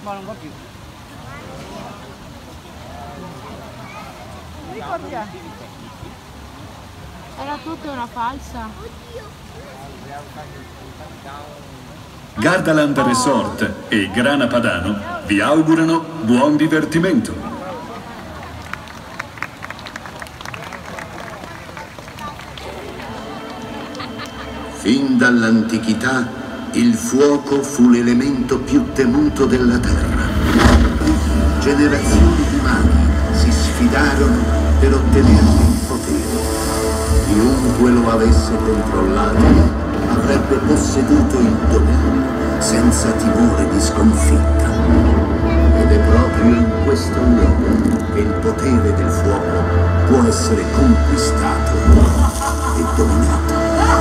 ma non va più. Ricordiamo. Era tutta una falsa. Gardaland Resort e Grana Padano vi augurano buon divertimento. Fin dall'antichità il fuoco fu l'elemento più temuto della terra. Generazioni di maghi si sfidarono per ottenerne il potere. Chiunque lo avesse controllato avrebbe posseduto il dominio senza timore di sconfitta. Ed è proprio in questo luogo che il potere del fuoco può essere conquistato e dominato.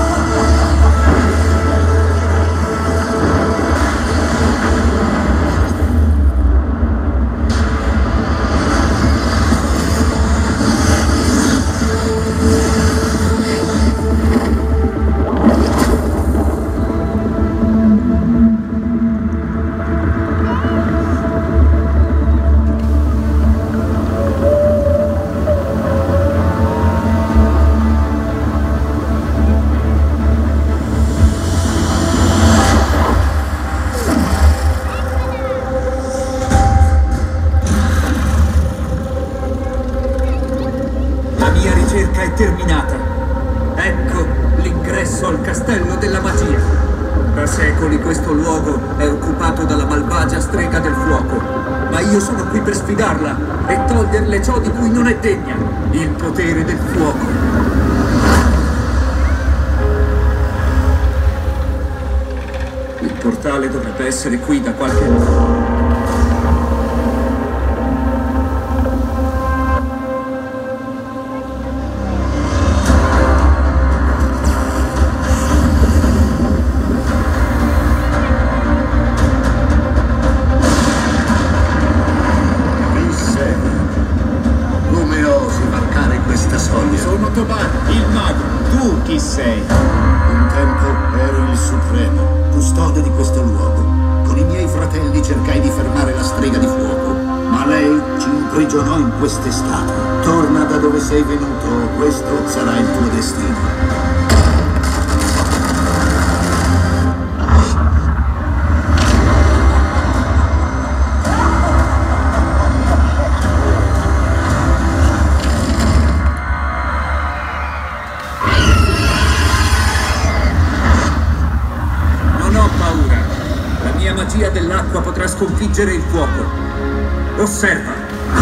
Terminata. Ecco l'ingresso al castello della magia. Da secoli questo luogo è occupato dalla malvagia strega del fuoco, ma io sono qui per sfidarla e toglierle ciò di cui non è degna, il potere del fuoco. Il portale dovrebbe essere qui da qualche... Sono Toban, il mago. Tu chi sei? Un tempo ero il supremo, custode di questo luogo. Con i miei fratelli cercai di fermare la strega di fuoco, ma lei ci imprigionò in quest'estate. Torna da dove sei venuto, questo sarà il tuo destino. La magia dell'acqua potrà sconfiggere il fuoco. Osserva.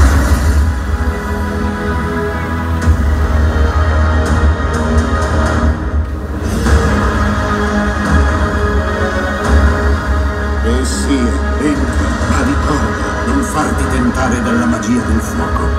E sia, entra, ma ricorda, non farti tentare dalla magia del fuoco.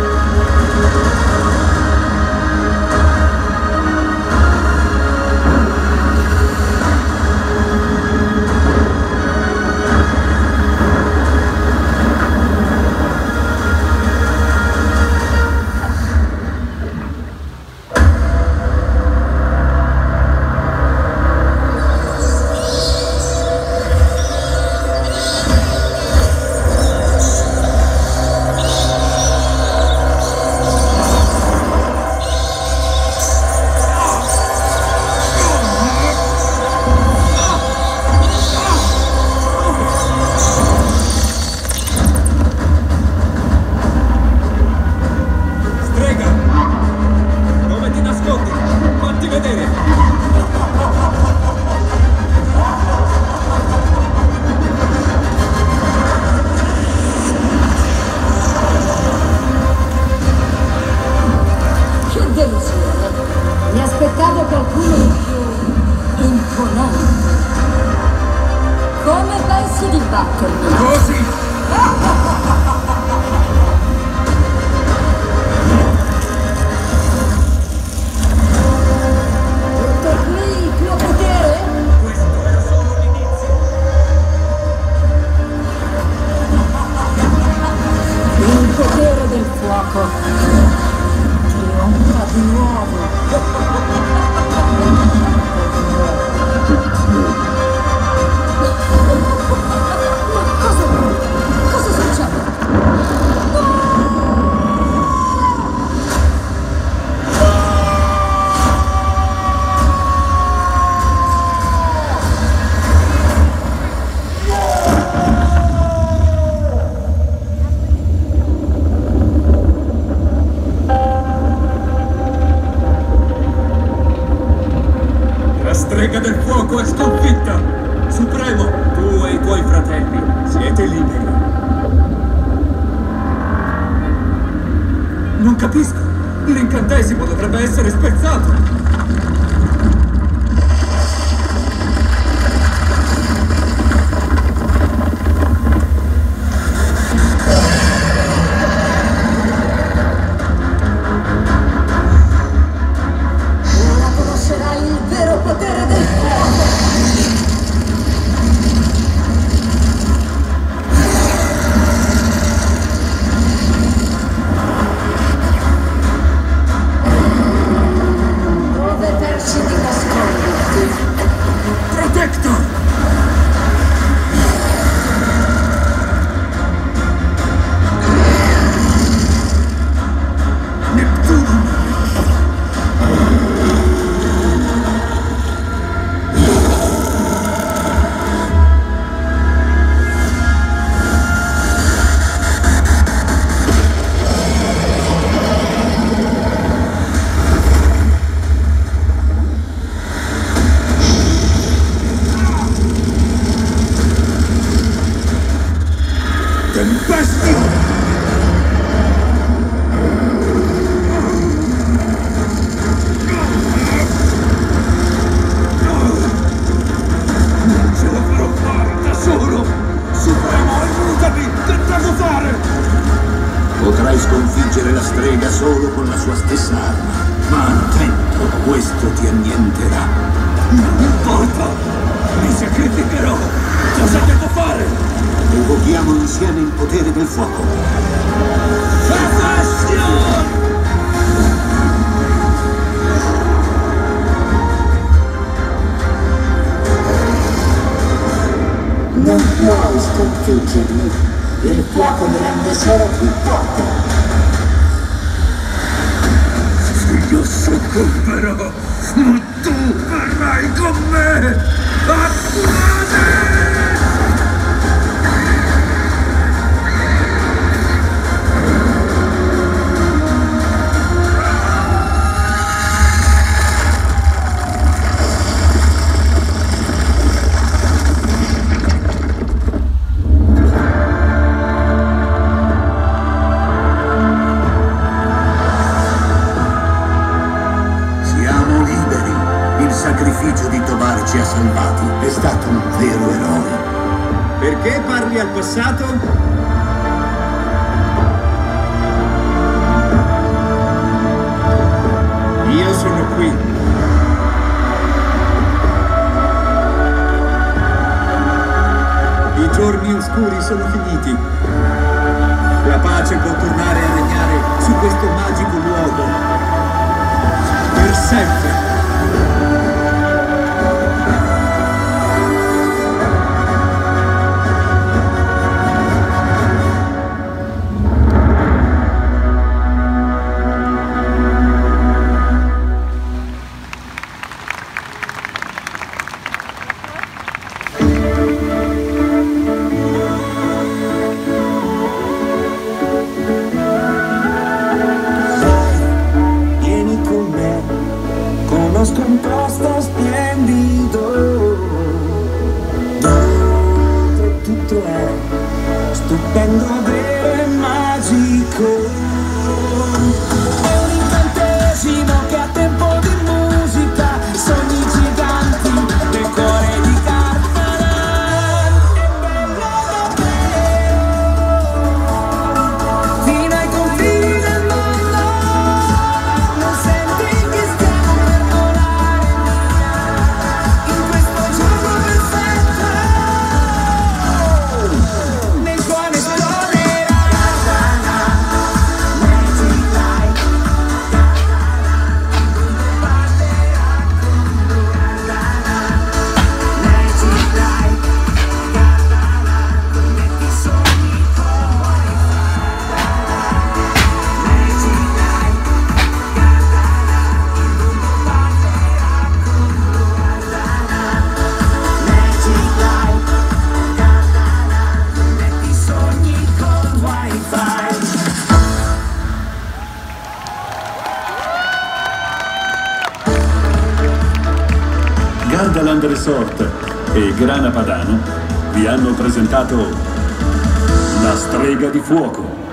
Mi aspettavo qualcuno di più imponente. Come pensi di battermi? Così! Tutto qui il tuo potere? Questo era solo l'inizio. Il potere del fuoco. Trionfa di nuovo. Ma cosa vuoi? fuoco è sconfitta! Supremo, tu e i tuoi fratelli siete liberi. Non capisco. L'incantesimo dovrebbe essere spezzato. Ora conoscerai il vero potere del fuoco! Dove pensi di nasconderti? Protector! Neptuno! Tempestio! Non ce la farò fare da solo! Supremo, aiutami! Che devo fare? Potrai sconfiggere la strega solo con la sua stessa arma. Ma attento, questo ti annienterà. Non importa! Mi sacrificherò! Cosa devo fare? Evochiamo insieme il potere del fuoco. Sebastian! Non puoi sconfiggermi! Il fuoco mi rende solo più forte! Io soccomberò, ma tu verrai con me! Accusate! Siamo liberi. Il sacrificio di Tovar ci ha salvati. È stato un vero eroe. Perché parli al passato? Io sono qui. I giorni oscuri sono finiti. La pace può tornare a regnare su questo magico luogo. Per sempre. Ardaland Resort e Grana Padano vi hanno presentato La Strega di Fuoco.